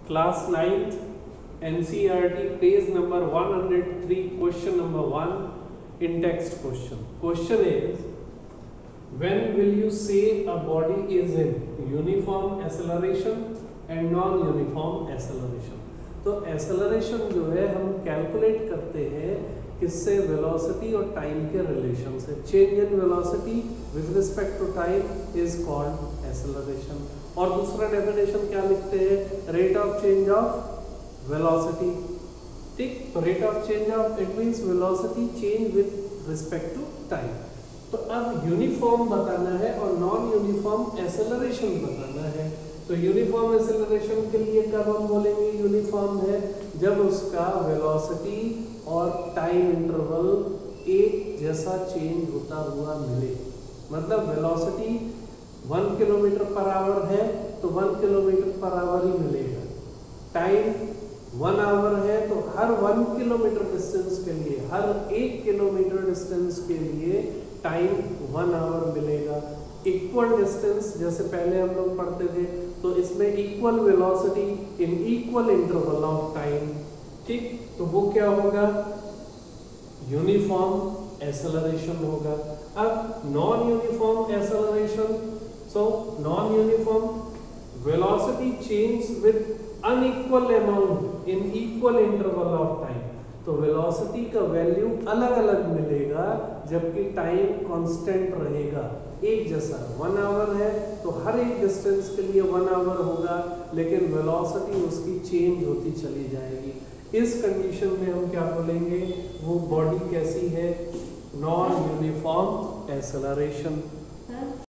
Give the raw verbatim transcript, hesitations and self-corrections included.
class ninth N C E R T page number one hundred three, question number one in text question. Question is, when will you say a body is in uniform acceleration and non-uniform acceleration? तो acceleration जो है हम calculate करते हैं किससे, velocity और time के relation से. Change in velocity with respect to time is called acceleration. और दूसरा definition क्या लिखते हैं, rate of change of velocity. ठीक, तो rate of change of it means velocity change with respect to time. तो अब यूनिफॉर्म बताना है और नॉन यूनिफॉर्म एक्सेलरेशन बताना है. तो यूनिफॉर्म एक्सेलरेशन के लिए कब हम बोलेंगे यूनिफॉर्म है, जब उसका वेलोसिटी और टाइम इंटरवल एक जैसा चेंज होता हुआ मिले. मतलब velocity one kilometre per hour है तो वन किलोमीटर पर आवर ही मिलेगा. टाइम वन आवर है तो हर वन किलोमीटर डिस्टेंस के लिए, हर एक किलोमीटर डिस्टेंस के लिए टाइम वन आवर मिलेगा. इक्वल डिस्टेंस जैसे पहले हम लोग पढ़ते थे तो इसमें equal velocity in equal interval of time. ठीक, तो वो क्या होगा, यूनिफॉर्म एक्सेलरेशन होगा. अब non uniform acceleration, so non uniform velocity change with unequal amount in equal interval of time. तो वेलोसिटी का वैल्यू अलग अलग मिलेगा जबकि टाइम कांस्टेंट रहेगा, एक जैसा. वन आवर है तो हर एक डिस्टेंस के लिए वन आवर होगा, लेकिन वेलोसिटी उसकी चेंज होती चली जाएगी. इस कंडीशन में हम क्या बोलेंगे, वो बॉडी कैसी है, नॉन यूनिफॉर्म एक्सेलरेशन.